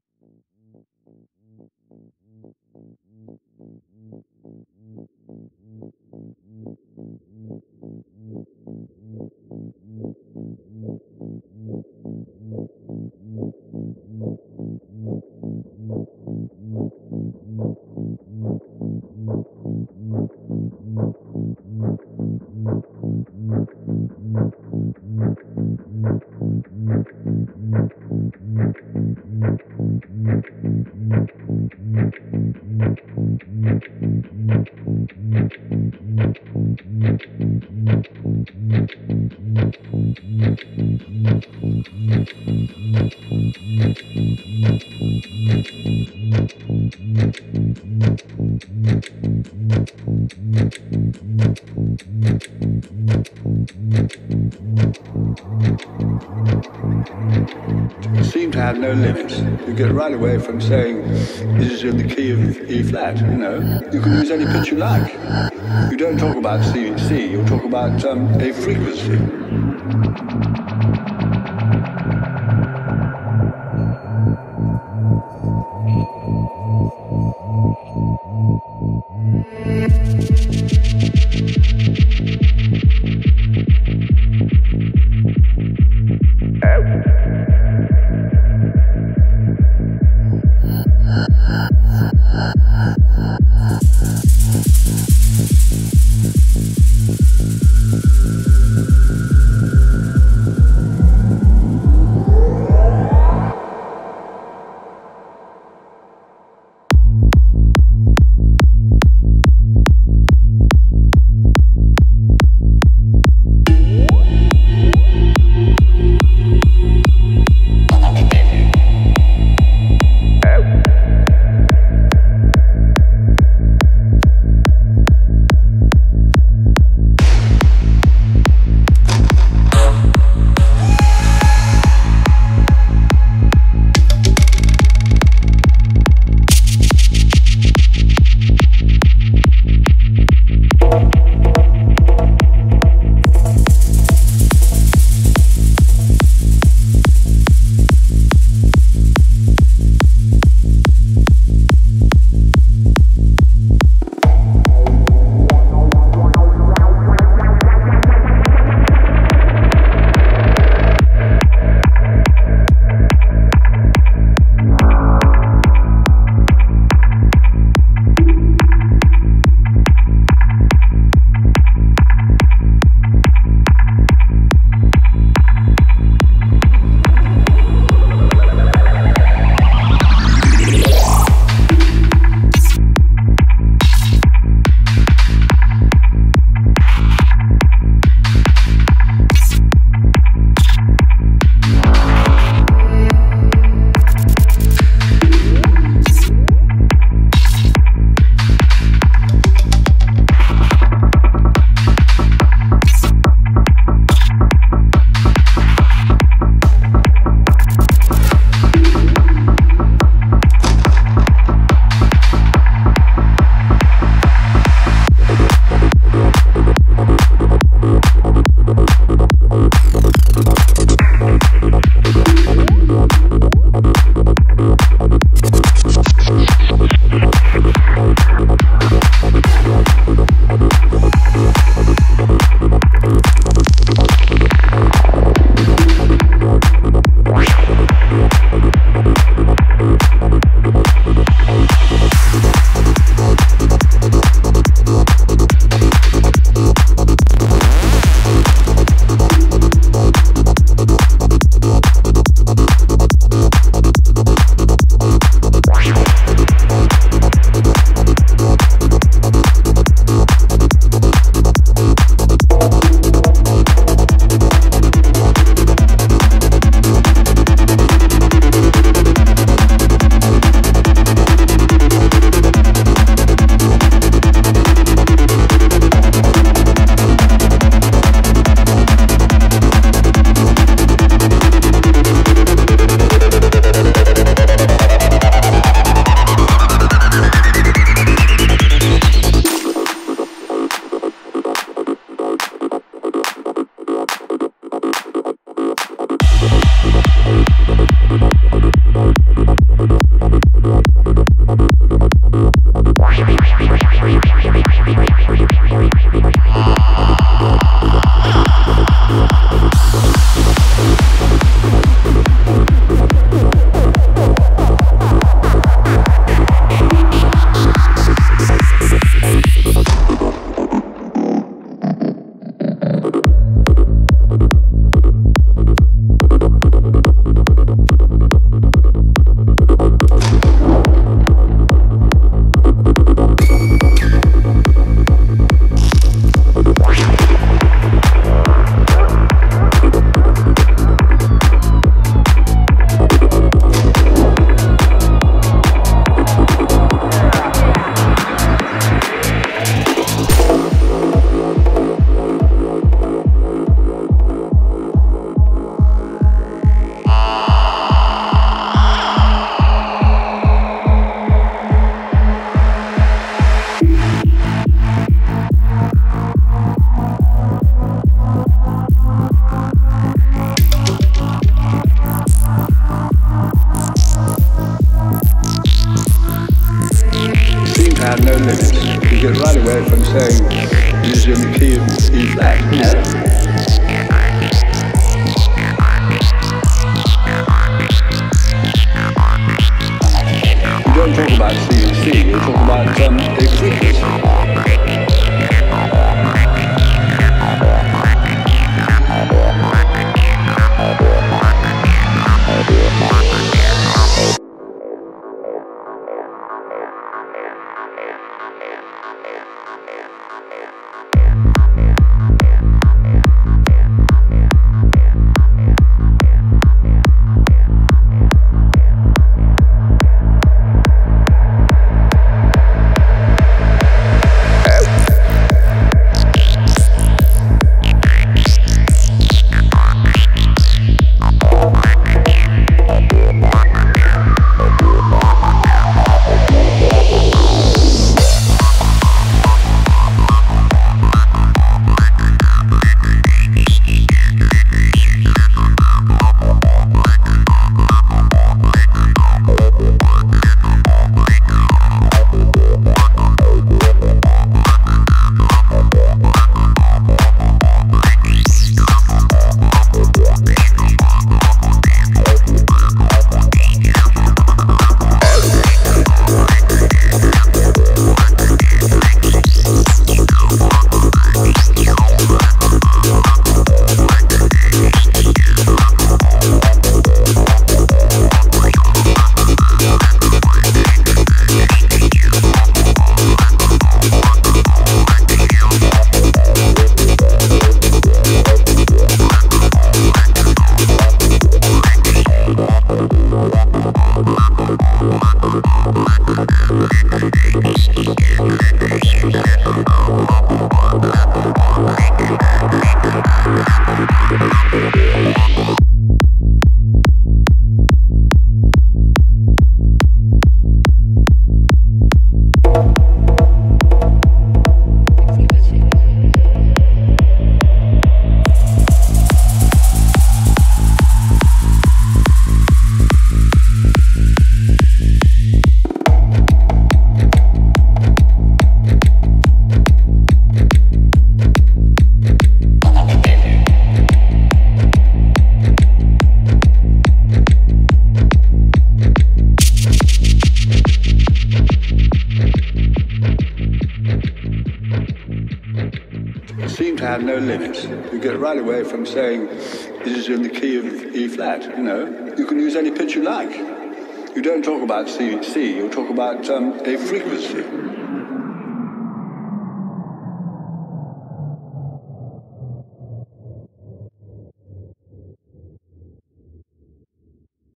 Seem to have no limits. You get right away from saying this is in the key of E flat, you know. You can use any pitch you like. You don't talk about C, you talk about a frequency. right away from saying this is in the key of E flat, you know. You don't talk about C and C, you talk about a frequency. Seem to have no limits. You get right away from saying this is in the key of E flat, you know. You can use any pitch you like. You don't talk about C, you talk about a frequency.